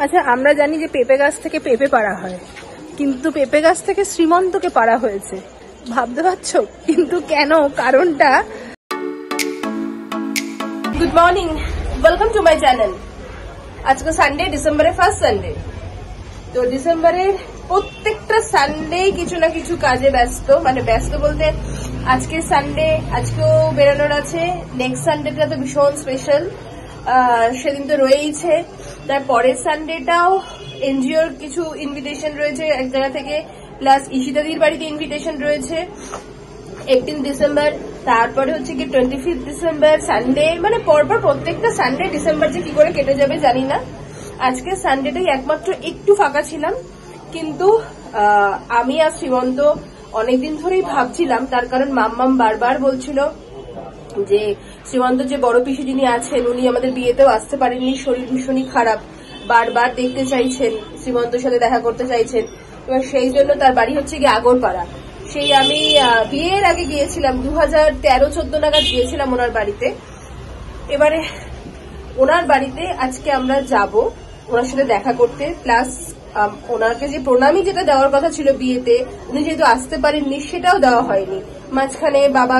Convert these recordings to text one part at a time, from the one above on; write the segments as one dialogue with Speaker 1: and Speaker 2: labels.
Speaker 1: আচ্ছা, আমরা জানি যে পেঁপে গাছ থেকে পেঁপে পাড়া হয়, কিন্তু পেঁপে গাছ থেকে শ্রীমন্তকে পাড়া হয়েছে। ভাবতে পারছো কিন্তু কেন, কারণটা? Good morning, welcome to my channel. আজকে সানডে, ডিসেম্বরের ফার্স্ট সানডে। তো ডিসেম্বরের প্রত্যেকটা সানডে কিছু না কিছু কাজে ব্যস্ত, মানে ব্যস্ত বলতে আজকে সানডে, আজকেও বেরোনোর আছে। নেক্সট সানডেটা তো ভীষণ স্পেশাল, সেদিন তো রয়েইছে। তারপরের সানডেটাও এনজিওর কিছু ইনভিটেশন রয়েছে এক জায়গা থেকে, প্লাস ঈশিতাদির বাড়িতে ইনভিটেশন রয়েছে 18 ডিসেম্বর। তারপরে হচ্ছে কি 25 ডিসেম্বর সানডে, মানে পরপর প্রত্যেকটা সানডে ডিসেম্বর যে কি করে কেটে যাবে জানি না। আজকে সানডেটাই একমাত্র একটু ফাঁকা ছিলাম, কিন্তু আমি আর শ্রীমন্ত অনেকদিন ধরেই ভাবছিলাম, তার কারণ মাম্মাম বারবার বলছিল যে শ্রীমন্ত যে বড় পিসি যিনি আছেন উনি আমাদের বিয়েতেও আসতে পারেননি, শরীর ভীষণই খারাপ, বারবার দেখতে চাইছেন, শ্রীমন্তর সাথে দেখা করতে চাইছেন। এবার সেই জন্য তার বাড়ি হচ্ছে গিয়ে আগরপাড়া। সেই আমি বিয়ের আগে গিয়েছিলাম, 2013-14 নাগাদ গিয়েছিলাম ওনার বাড়িতে। এবারে ওনার বাড়িতে আজকে আমরা যাব ওনার সাথে দেখা করতে, প্লাস ওনাকে যে প্রণামী যেটা দেওয়ার কথা ছিল বিয়েতে, উনি যেহেতু আসতে পারেননি সেটাও দেওয়া হয়নি। মাঝখানে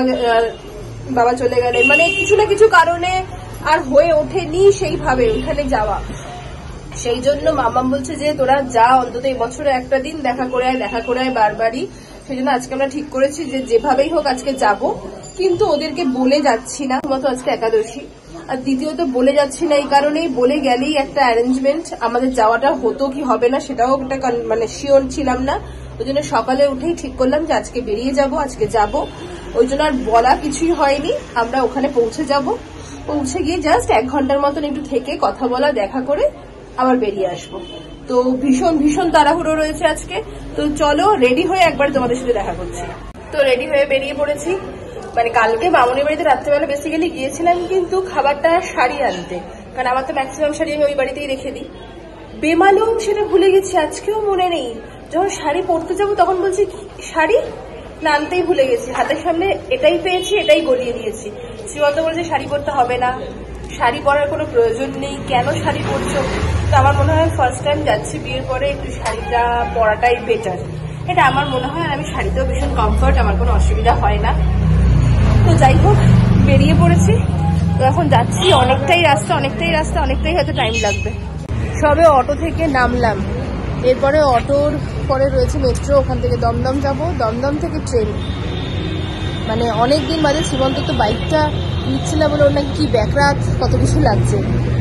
Speaker 1: বাবা চলে গেলেন, মানে কিছু না কিছু কারণে আর হয়ে ওঠেনি সেইভাবে ওখানে যাওয়া। সেই জন্য মামাম বলছে যে তোরা যা, অন্তত এই বছরে একটা দিন দেখা করে আয় বারবারই। সেই জন্য আজকে আমরা ঠিক করেছি যে যেভাবেই হোক আজকে যাব, কিন্তু ওদেরকে বলে যাচ্ছি না, মতো আজকে একাদশী। আর দ্বিতীয়ত বলে যাচ্ছি না এই কারণেই, বলে গেলেই একটা অ্যারেঞ্জমেন্ট, আমাদের যাওয়াটা হতো কি হবে না সেটাও একটা মানে শিওর ছিলাম না। ওই জন্য সকালে উঠেই ঠিক করলাম যে আজকে বেরিয়ে যাব, আজকে যাব। ওই জন্য আর বলা কিছুই হয়নি, আমরা ওখানে পৌঁছে যাব। পৌঁছে গিয়ে জাস্ট 1 ঘন্টার মতন একটু থেকে কথা বলা, দেখা করে আবার বেরিয়ে আসবো। তো ভীষণ ভীষণ তাড়াহুড়ো রয়েছে আজকে। তো চলো রেডি হয়ে একবার তোমাদের সাথে দেখা করছি। তো রেডি হয়ে বেরিয়ে পড়েছি। মানে কালকে মামুনির বাড়িতে রাত্রেবেলা বেসিক্যালি গিয়েছিলাম কিন্তু খাবারটা শাড়ি আনতে, কারণ আমার তো ম্যাক্সিমাম শাড়ি আমি ওই বাড়িতেই রেখে দিই। বেমালুম সেটা ভুলে গেছি, আজকেও মনে নেই। যখন শাড়ি পরতে যাবো তখন বলছি শাড়ি না আনতেই ভুলে গেছি, হাতের সামনে এটাই পেয়েছি, এটাই গলিয়ে দিয়েছি। শ্রীমন্ত বলছে শাড়ি পরতে হবে না, শাড়ি পরার কোনো প্রয়োজন নেই, কেন শাড়ি পরছো? তো আমার মনে হয় ফার্স্ট টাইম যাচ্ছি বিয়ের পরে, একটু শাড়িটা পরাটাই বেটার, এটা আমার মনে হয়। আর আমি শাড়িতেও ভীষণ কমফর্ট, আমার কোনো অসুবিধা হয় না। তো যাই হোক, বেরিয়ে পড়েছি। তো এখন যাচ্ছি, অনেকটাই রাস্তা, হয়তো টাইম লাগবে। সবে অটো থেকে নামলাম, এরপরে অটোর পরে রয়েছে মেট্রো, ওখান থেকে দমদম যাব, দমদম থেকে ট্রেন। মানে অনেকদিন বাদে শ্রীমন্ত তো বাইকটা নিচ্ছে না বলে ওর নাকি কি ব্যাকরাত কত কিছু লাগছে,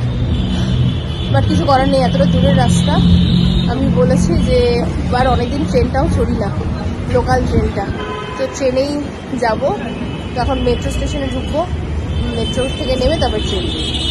Speaker 1: বাট কিছু করার নেই, এতটা দূরের রাস্তা। আমি বলেছি যে এবার অনেকদিন ট্রেনটাও চড়ি না, লোকাল ট্রেনটা, তো ট্রেনেই যাব। তখন মেট্রো স্টেশনে ঢুকবো, মেট্রো থেকে নেমে তারপর ট্রেন।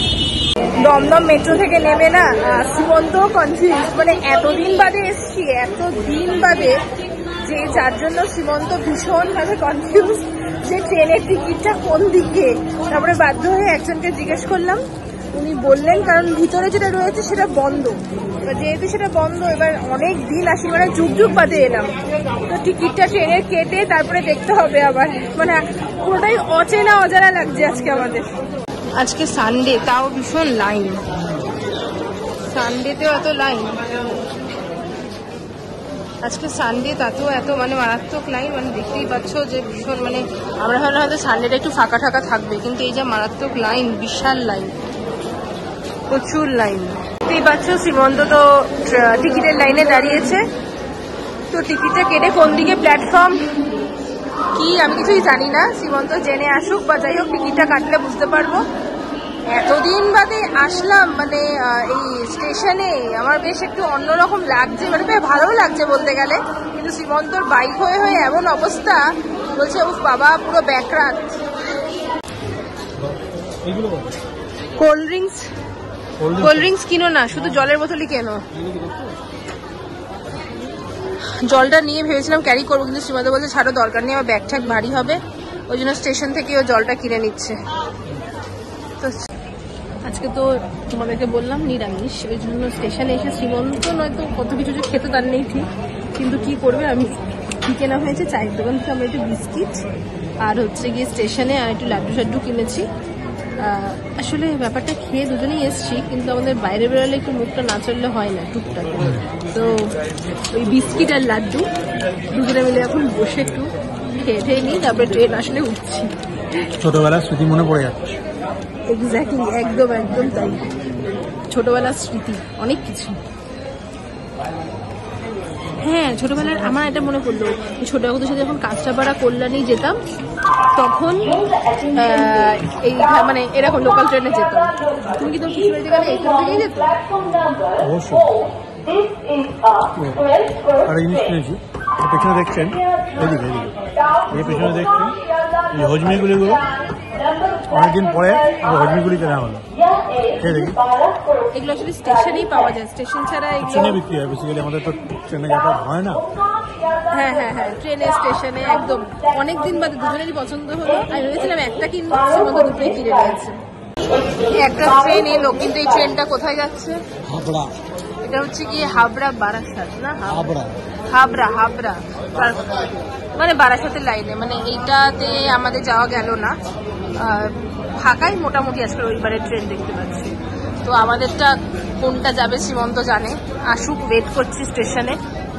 Speaker 1: দমদম মেট্রো থেকে নেমে না শ্রীমন্ত কনফিউজ, মানে এতদিন বাদে এসছি, এতদিন বাদে, যে যার জন্য শ্রীমন্ত ভীষণভাবে কনফিউজ যে ট্রেনের টিকিটটা কোন দিকে। তারপরে বাধ্য হয়ে একজনকে জিজ্ঞেস করলাম, উনি বললেন কারণ ভিতরে যেটা রয়েছে সেটা বন্ধ, যেহেতু সেটা বন্ধ এবার অনেক দিন আসি, মানে যুগ বাদে এলাম, তো টিকিটটা ট্রেনের কেটে তারপরে দেখতে হবে আবার, মানে পুরোটাই অচেনা অজানা লাগছে আজকে আমাদের। আজকে সানডে, তাও ভীষণ লাইন, সানডেতেও এত লাইন, আজকে সানডে তাতেও এত মানে মারাত্মক লাইন। মানে দেখতেই পাচ্ছ যে ভীষণ, মানে আমরা ভাবলাম হয়তো সানডেটা একটু ফাঁকা থাকবে, কিন্তু এই যে মারাত্মক লাইন, বিশাল লাইন, প্রচুর লাইন। দেখতেই পাচ্ছ শ্রীমন্ত তো টিকিটের লাইনে দাঁড়িয়েছে। তো টিকিটটা কেটে কোন দিকে প্ল্যাটফর্ম কি আমি কিছুই জানি না, শ্রীমন্ত জেনে আসুক, বা যাই হোক টিকিটটা কাটলে বুঝতে পারবো। এতদিন বাদে আসলাম, মানে এই স্টেশনে আমার বেশ একটু অন্যরকম লাগছে, মানে বেশ ভালো লাগছে বলতে গেলে। কিন্তু শ্রীমন্তর বাইক হয়ে এমন অবস্থা, বলছে উফ বাবা পুরো ব্যাকরাত। কোল্ড ড্রিঙ্কস কিনো না, শুধু জলের বোতলই কেনো। জলটা নিয়ে ভেবেছিলাম ক্যারি করবো, কিন্তু শ্রীমন্ত বলছে ছাড়ো দরকার নেই, আমার ব্যাগ ট্যাগ ভারী হবে। ওই জন্য স্টেশন থেকে ও জলটা কিনে নিচ্ছে। তো আজকে তো তোমাদেরকে বললাম নিরামিষ, ওই জন্য স্টেশনে এসে শ্রীমন্ত নয়তো কত কিছু যে খেতে তার নেই ঠিক, কিন্তু কি করবে, আমি কি কেনা হয়েছে চায়ের দোকান থেকে আমরা একটু বিস্কিট আর হচ্ছে গিয়ে স্টেশনে আর একটু লাড্ডু কিনেছি। আসলে ব্যাপারটা খেয়ে দুজনেই এসছি, কিন্তু আমাদের বাইরে বেরোলে একটু মুখটা না চললে হয় না টুকটাক। তো ওই বিস্কিট আর লাড্ডু দুজনে মিলে এখন বসে একটু খেয়ে নিই, তারপরে ট্রেন আসলে উঠছি।
Speaker 2: ছোটবেলার স্মৃতি মনে পড়ে যাচ্ছে।
Speaker 1: এক্স্যাক্টলি, একদম একদম তাই। ছোটবেলার স্মৃতি অনেক কিছু। হ্যাঁ, ছোটবেলার আমার এটা মনে পড়লো, ছোটবেলার সাথে যখন কাঁচরাপাড়া কল্যাণী যেতাম তখন এই মানে এরকম লোকাল ট্রেনে যেতাম। তুমি কি তোর পিসিবাড়িতে গেলে এখান থেকেই যেত?
Speaker 2: অবশ্যই। আর জিনিস কিনেছি, পেছনে দেখছেন, এদিকে এই পেছনে দেখছেন এই হজমিগুলিগুলো অনেকদিন পরে হজমিগুলি কেনা হলো।
Speaker 1: এগুলো আসলে স্টেশনেই পাওয়া যায়, স্টেশন ছাড়া
Speaker 2: স্টেশনে বিক্রি হয় বেসিক্যালি, আমাদের তো ট্রেনে যাতায়াত হয় না।
Speaker 1: হ্যাঁ হ্যাঁ হ্যাঁ, ট্রেনে স্টেশনে একদম অনেকদিন বাদে দুজনেরই পছন্দ হলো। আমি ভেবেছিলাম একটা কিনবো, মতো দুটোই কিনে নিয়েছে। একটা ট্রেন এলো, কিন্তু এই ট্রেনটা কোথায় যাচ্ছে?
Speaker 2: হাবড়া।
Speaker 1: এটা হচ্ছে কি হাবড়া বারাসাত না?
Speaker 2: হাবড়া
Speaker 1: হাবড়া হাবড়া মানে বারাসাতের লাইনে। মানে এইটাতে আমাদের যাওয়া গেল না, ফাঁকাই মোটামুটি আজকে রবিবারের ট্রেন দেখতে পাচ্ছি। তো আমাদেরটা কোনটা যাবে সীমন্ত জানে, আসুক, ওয়েট করছি স্টেশনে।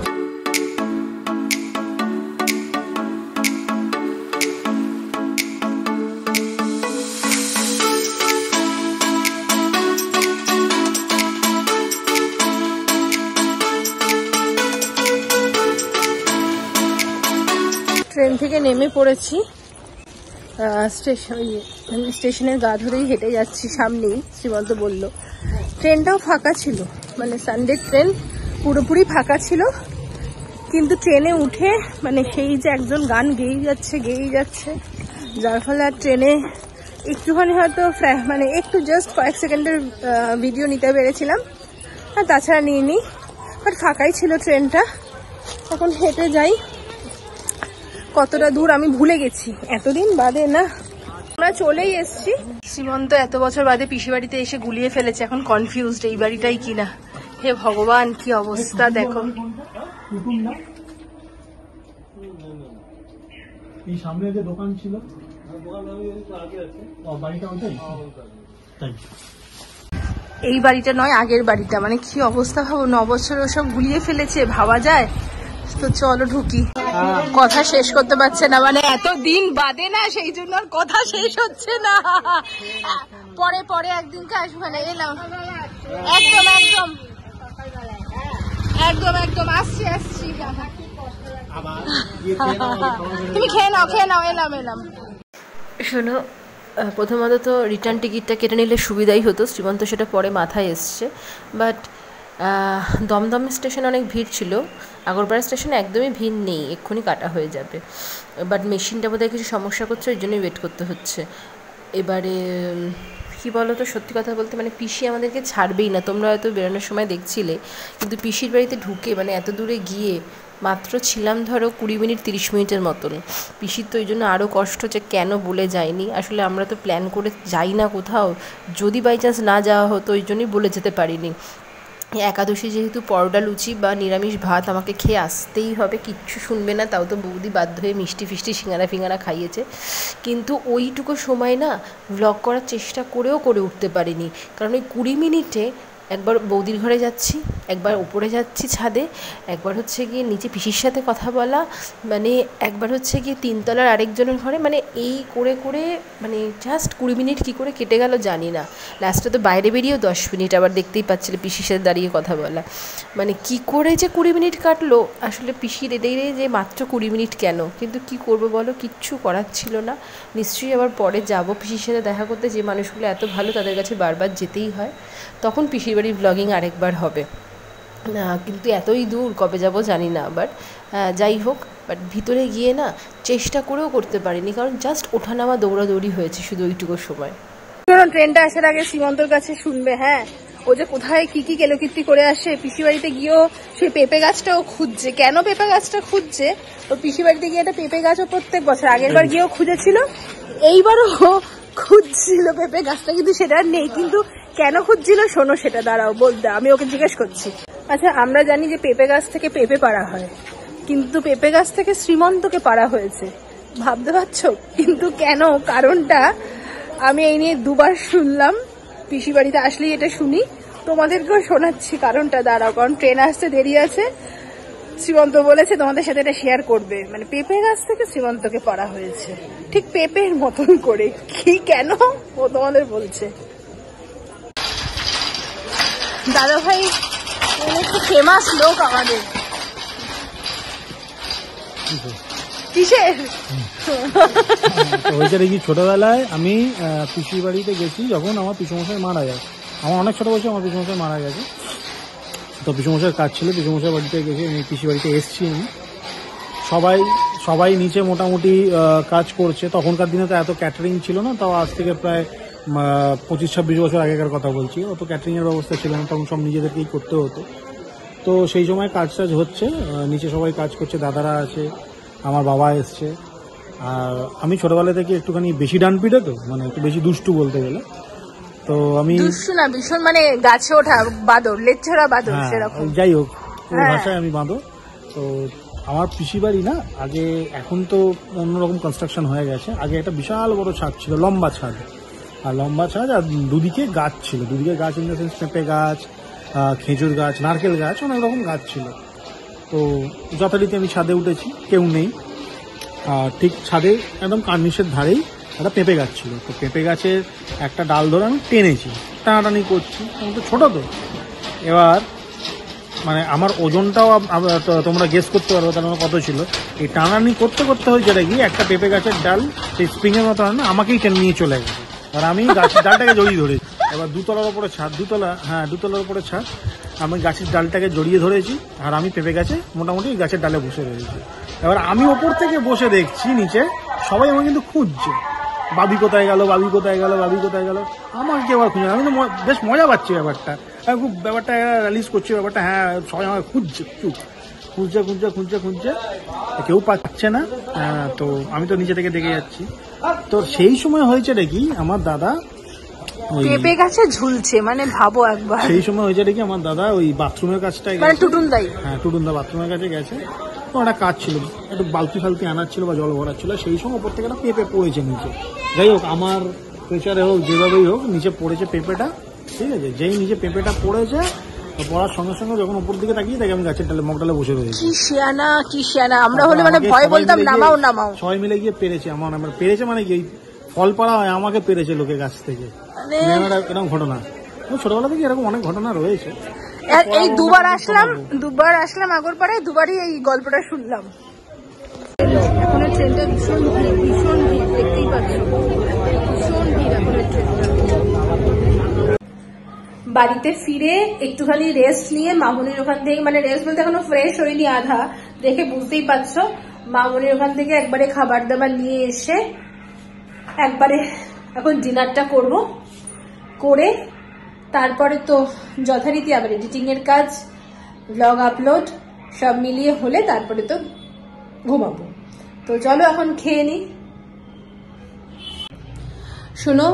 Speaker 1: ট্রেন থেকে নেমে পড়েছি, স্টেশনের গা ধরেই হেঁটে যাচ্ছি, সামনেই শ্রীমন্ত বলল। ট্রেনটাও ফাঁকা ছিল, মানে সানডে ট্রেন পুরোপুরি ফাঁকা ছিল, কিন্তু ট্রেনে উঠে মানে সেই যে একজন গান গেয়েই যাচ্ছে, যার ফলে আর ট্রেনে একটুখানি হয়তো মানে একটু জাস্ট কয়েক সেকেন্ডের ভিডিও নিতে পেরেছিলাম, আর তাছাড়া নিইনি। বাট ফাঁকাই ছিল ট্রেনটা। এখন হেঁটে যাই। কতটা দূর আমি ভুলে গেছি, এতদিন বাদে না। আমরা চলেই এসছি। শ্রীমন্ত এত বছর বাদে পিসি বাড়িতে এসে গুলিয়ে ফেলেছে, এখন কনফিউজড এই বাড়িটাই কিনা। হে ভগবান, কি অবস্থা দেখো।
Speaker 2: এই সামনে যে দোকান ছিল,
Speaker 1: এই বাড়িটা নয়, আগের বাড়িটা। মানে কি অবস্থা ভাবো, 9 বছর ওসব গুলিয়ে ফেলেছে, ভাবা যায়? তো চলো ঢুকি। কথা শেষ করতে পারছে না, মানে এত দিন বাদে না, সেই জন্য আর কথা শেষ হচ্ছে না। পরে পরে একদিনকে আসবো, মানে এলাম। একদম একদম একদম একদম আসছি। তুমি খেয়ে নাও, এলাম। শোনো, প্রথমত তো রিটার্ন টিকিটটা কেটে নিলে সুবিধাই হতো, শ্রীমন্ত সেটা পরে মাথায় এসছে। বাট দমদম স্টেশনে অনেক ভিড় ছিল, আগরপাড়া স্টেশনে একদমই ভিড় নেই, এক্ষুনি কাটা হয়ে যাবে। বাট মেশিনটা বোধহয় কিছু সমস্যা করছে, ওই জন্যই ওয়েট করতে হচ্ছে। এবারে কি বলো তো, সত্যি কথা বলতে মানে পিসি আমাদেরকে ছাড়বেই না। তোমরা হয়তো বেরোনোর সময় দেখছিলে, কিন্তু পিসির বাড়িতে ঢুকে মানে এত দূরে গিয়ে মাত্র ছিলাম ধরো 20 মিনিট 30 মিনিটের মতন। পিসির তো ওই জন্য আরও কষ্ট, যে কেন বলে যায়নি। আসলে আমরা তো প্ল্যান করে যাই না কোথাও, যদি বাই চান্স না যাওয়া হতো ওই জন্যই বলে যেতে পারিনি। একাদশী যেহেতু পরোটা লুচি বা নিরামিষ ভাত আমাকে খেয়ে আসতেই হবে, কিচ্ছু শুনবে না। তাও তো বৌদি বাধ্য হয়ে মিষ্টি ফিষ্টি সিঙ্গারা খাইয়েছে, কিন্তু ওইটুকু সময় না ব্লগ করার চেষ্টা করে উঠতে পারিনি। কারণ ওই 20 মিনিটে একবার বৌদির ঘরে যাচ্ছি, একবার উপরে যাচ্ছি ছাদে, একবার হচ্ছে গিয়ে নিচে পিসির সাথে কথা বলা, মানে একবার হচ্ছে গিয়ে 3 তলার আরেকজনের ঘরে, মানে এই করে মানে জাস্ট 20 মিনিট কী করে কেটে গেল জানি না। লাস্টে তো বাইরে বেরিয়েও 10 মিনিট, আবার দেখতেই পাচ্ছিলে পিসির সাথে দাঁড়িয়ে কথা বলা। মানে কি করে যে 20 মিনিট কাটলো, আসলে পিসির এটাই যে মাত্র 20 মিনিট কেন, কিন্তু কি করবো বলো, কিচ্ছু করার ছিল না। নিশ্চয়ই আবার পরে যাব পিসির সাথে দেখা করতে, যে মানুষগুলো এত ভালো তাদের কাছে বারবার যেতেই হয়। তখন পিসির বাড়ির ব্লগিং আরেকবার হবে, কিন্তু এতই দূর কবে যাব জানি না। বাট যাই হোক, বাট ভিতরে গিয়ে না চেষ্টা করেও করতে পারিনি, কারণ জাস্ট ওঠানামা দৌড়াদৌড়ি হয়েছে শুধু ওইটুকু সময়। ট্রেনটা আসার আগে শ্রীমন্তর কাছে শুনবে, হ্যাঁ, ও যে কোথায় কি কেলোকীর্তি করে আসে। পিসি বাড়িতে গিয়েও সেই পেঁপে গাছটাও খুঁজছে। কেন পেঁপে গাছটা খুঁজছে, ও পিসি বাড়িতে গিয়ে একটা পেঁপে গাছও প্রত্যেক বছর, আগের বার গিয়েও খুঁজেছিল, এইবারও খুঁজছিল পেঁপে গাছটা, কিন্তু সেটা আর নেই। কিন্তু কেন খুঁজছিল শোনো, সেটা দাঁড়াও বলতে, আমি ওকে জিজ্ঞেস করছি। আচ্ছা, আমরা জানি যে পেঁপে গাছ থেকে পেঁপে পাড়া হয়, কিন্তু পেঁপে গাছ থেকে শ্রীমন্তকে পাড়া হয়েছে, ভাবতে পারছো? কিন্তু কেন, কারণটা আমি এই নিয়ে দুবার শুনলাম, পিসি বাড়িতে আসলেই এটা শুনি, তোমাদেরকেও শোনাচ্ছি। কারণটা দাঁড়াও, কারণ ট্রেন আসতে দেরি আছে। শ্রীমন্ত বলেছে তোমাদের সাথে এটা শেয়ার করবে, মানে পেঁপে গাছ থেকে শ্রীমন্তকে পড়া হয়েছে ঠিক পেঁপের মতন করে। কি কেন ও তোমাদের বলছে। দাদা ভাই একটু ফেমাস লোক আমাদের। কিসের?
Speaker 2: হয়েছে দেখি, ছোটবেলায় আমি পিসির বাড়িতে গেছি যখন আমার পিসমশাই মারা যায়। আমার অনেক ছোট বয়সে আমার পিসমশাই মারা গেছে। তো পিসমশাইয়ের কাজ ছিল, পিসমশাই বাড়িতে গেছি, আমি পিসি বাড়িতে এসছি। আমি সবাই নিচে মোটামুটি কাজ করছে। তখনকার দিনে তো এত ক্যাটারিং ছিল না, তাও আজ থেকে প্রায় 25-26 বছর আগেকার কথা বলছি। অত ক্যাটারিং এর ব্যবস্থা ছিল না, তখন সব নিজেদেরকেই করতে হতো। তো সেই সময় কাজ হচ্ছে, নিচে সবাই কাজ করছে, দাদারা আছে, আমার বাবা এসছে। আর আমি ছোটবেলা থেকে একটুখানি বেশি ডান পিঠে, তো মানে একটু বেশি দুষ্টু বলতে গেলে। তো আমি
Speaker 1: দুষ্টু না, ভীষণ মানে গাছে ওঠা বাদর, লেচ্ছড়া বাদর সেরকম।
Speaker 2: যাই হোক, ওই ভাষায় আমি বাঁদর। তো আমার পিসি বাড়ি না আগে, এখন তো অন্যরকম কনস্ট্রাকশন হয়ে গেছে। আগে একটা বিশাল বড় ছাদ ছিল, লম্বা ছাদ। আর দুদিকে গাছ ছিল, দুদিকে গাছ ইন দ্য সেন্স পেঁপে গাছ, খেজুর গাছ, নারকেল গাছ, অনেক রকম গাছ ছিল। তো যথারীতি আমি ছাদে উঠেছি, কেউ নেই। আর ঠিক ছাদে একদম কার্নিশের ধারেই একটা পেঁপে গাছ ছিল। তো পেঁপে গাছের একটা ডাল ধরে আমি টেনেছি, টানাটানি করছি। আমি তো ছোটো, তো এবার মানে আমার ওজনটাও তোমরা গেস করতে পারবে তার কত ছিল। এই টানাটানি করতে করতে হয়েছে কি, একটা পেঁপে গাছের ডাল সেই স্প্রিংয়ের মতো হয় না, আমাকেই টেনে নিয়ে চলে গেছে। আর আমি গাছের ডালটাকে জড়িয়ে ধরেছি। এবার দুতলার উপরে ছাদ, দুতলার উপরে ছাদ, আমি গাছের ডালটাকে জড়িয়ে ধরেছি। আর আমি পেঁপে গাছে মোটামুটি গাছের ডালে বসে রয়েছি। এবার আমি ওপর থেকে বসে দেখছি নিচে সবাই আমাকে কিন্তু খুঁজছে, বাবি কোথায় গেল, বাবি কোথায় গেল, বাবি কোথায় গেল, আমাকে আবার খুঁজে। আমি তো বেশ মজা পাচ্ছি ব্যাপারটা, আমি খুব ব্যাপারটা রিলিজ করছি ব্যাপারটা। হ্যাঁ, সবাই আমাকে খুঁজছে, খুঁজছে, কেউ পাচ্ছে না। তো আমি তো নিচে থেকে দেখে যাচ্ছি। তো সেই সময় হয়েছে দেখি আমার দাদা
Speaker 1: পেঁপে গাছে ঝুলছে, মানে ভাবো একবার।
Speaker 2: সেই সময় হয়েছে দেখি আমার দাদা ওই বাথরুমের কাছটায়,
Speaker 1: মানে টুটুনদাই,
Speaker 2: হ্যাঁ টুটুনদা বাথরুমের কাছে গেছে। তো একটা কাজ ছিল, একটু বালতি ফালতি আনার ছিল বা জল ভরার ছিল। সেই সময় ওপর থেকে একটা পেঁপে পড়েছে নিচে। যাই হোক, আমার প্রেশারে হোক যেভাবেই হোক নিচে পড়েছে পেঁপেটা, ঠিক আছে। যেই নিচে পেঁপেটা পড়েছে, পড়ার সঙ্গে সঙ্গে যখন উপর দিকে তাকিয়ে দেখি আমি গাছের ডালে, মগডালে বসে রয়েছি।
Speaker 1: কি শিয়ানা আমরা হলে মানে ভয় বলতাম নামাও।
Speaker 2: সবাই মিলে গিয়ে পেরেছে, আমার পেরেছে মানে কি, ফল পাড়া হয়, আমাকে পেরেছে লোকে গাছ থেকে। এরকম ঘটনা ছোটবেলা থেকে এরকম অনেক ঘটনা রয়েছে।
Speaker 1: এই দুবার আসলাম আগরপাড়ায়, দুবারই এই গল্পটা শুনলাম। এখন ট্রেনটা ভীষণ ভিড়, দেখতেই পাচ্ছ, ভীষণ ভিড় এখন ট্রেনটা। বাড়িতে ফিরে একটুখানি রেস্ট নিয়ে মামুনির ওখান থেকে, মানে রেস্ট বলতে এখনো ফ্রেশ হয়নি আধা, দেখে বুঝতেই পারছো। মামুনির ওখান থেকে একবারে খাবার দাবার নিয়ে এসে একবারে এখন ডিনারটা করে তারপরে তো যথারীতি আবার এডিটিং এর কাজ, ব্লগ আপলোড সব মিলিয়ে হলে তারপরে তো ঘুমাবো। তো চলো এখন খেয়ে নি। শোনো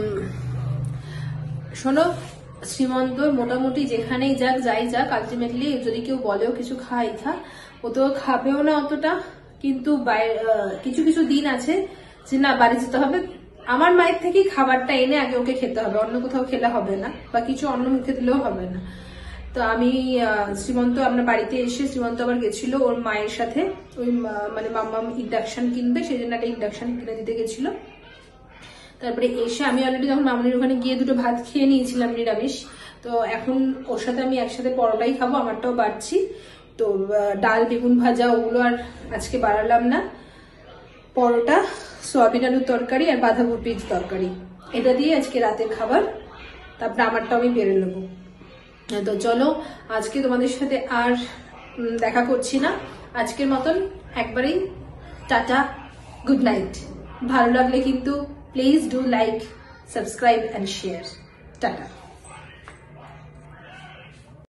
Speaker 1: শ্রীমন্ত মোটামুটি যেখানেই যাই যাক আলটিমেটলি যদি কেউ বলেও কিছু খাই ও তো খাবেও না অতটা, কিন্তু কিছু কিছু দিন আছে যে না বাড়ি যেতে হবে, আমার মায়ের থেকেই খাবারটা এনে আগে ওকে খেতে হবে, অন্য কোথাও খেলে হবে না, বা কিছু অন্য মুখে দিলেও হবে না। তো আমি শ্রীমন্ত আপনার বাড়িতে এসে শ্রীমন্ত আবার গেছিল ওর মায়ের সাথে, ওই মানে মাম্মাম ইন্ডাকশন কিনবে, সেই জন্য একটা ইন্ডাকশন কিনে দিতে গেছিল। তারপরে এসে আমি অলরেডি যখন মামনির ওখানে গিয়ে দুটো ভাত খেয়ে নিয়েছিলাম নিরামিষ, তো এখন ওর সাথে আমি একসাথে পরোটাই খাবো, আমারটাও বাড়ছি। তো ডাল বেগুন ভাজা ওগুলো আর আজকে বাড়ালাম না, পরোটা, সয়াবিন আলুর তরকারি আর বাঁধাকপির তরকারি, এটা দিয়ে আজকে রাতের খাবার। তারপরে আমারটাও আমি বেড়ে নেবো। তো চলো আজকে তোমাদের সাথে আর দেখা করছি না, আজকের মতন একবারেই টাটা, গুড নাইট। ভালো লাগলে কিন্তু please do like, subscribe and share. Tata.